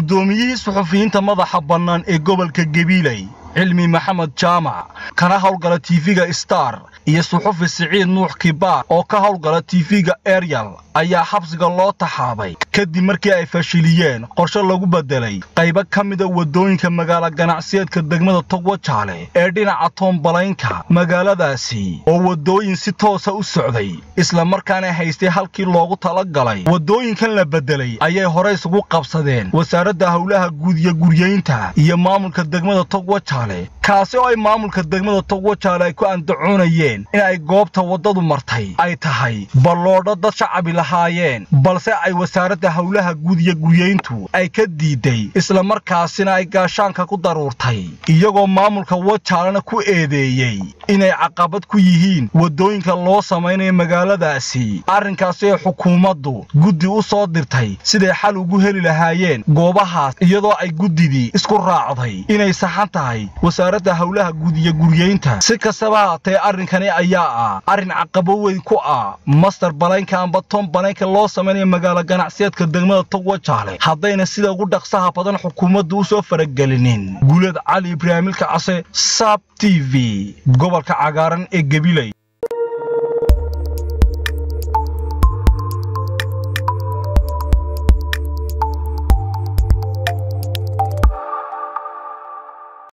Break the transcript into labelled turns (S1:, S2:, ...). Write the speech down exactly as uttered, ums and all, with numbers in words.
S1: guddoomiyihii suxufiyiinta madaxa bannaan ee gobolka Gabiley علمي محمد جامع كان هولغلا تيفيغا ستار iyo suxufi Siciid Nuux Kibaar oo ka howlgala T V-ga Ariel ayaa xabsiga loo taxaabay kadib markii ay fashiliyeen qorshe lagu bedelay qayb ka mid ah wadooyinka magaalada ganacsiyeedka degmada Togwajaale ee dhinaca Toonbalaynka magaaladaasi oo wadooyin si toos ah u socday isla markaana haystay halkii loogu talagalay wadooyinkan la bedelay ayay hore isugu qabsadeen wasaaradda hawlaha guud iyo guryeynta iyo maamulka degmada Togwajaale kaasi oo ay maamulka degmada Togwajaale ay ku andacoonayeen in ay goobta wadadu martay ay tahay balloodho dad shacab lahaayeen balse ay wasaaradda hawlaha guud iyo guryeyntu ay ka diiday isla markaasina ay gaashaanka ku daruurtay iyagoo maamulka Wajaalana ku eedeeyay inay caqabad ku yihiin wadooyinka loo sameeyay magaaladaasi arrinkaas ee xukuumaddu guddi u soo dirtay sidii xal ugu heli lahaayeen goobahaas iyadoo ay guddidii isku raacday inay saxan tahay wasaaradda hawlaha guud iyo guryeynta si kastaba tay arrinkan ayaa ah arrin caqabad weyn ku ah master balaynka amba Toonbalaynka loo sameeyay magaalada ganacsiyeedka degmada Togwajaale haddayna sida ugu dhaqsaha badan xukuumaddu u soo faragelinin Guulad Cali Ibraahim Kacase Sab T V gobolka cagaaran ee Gabiley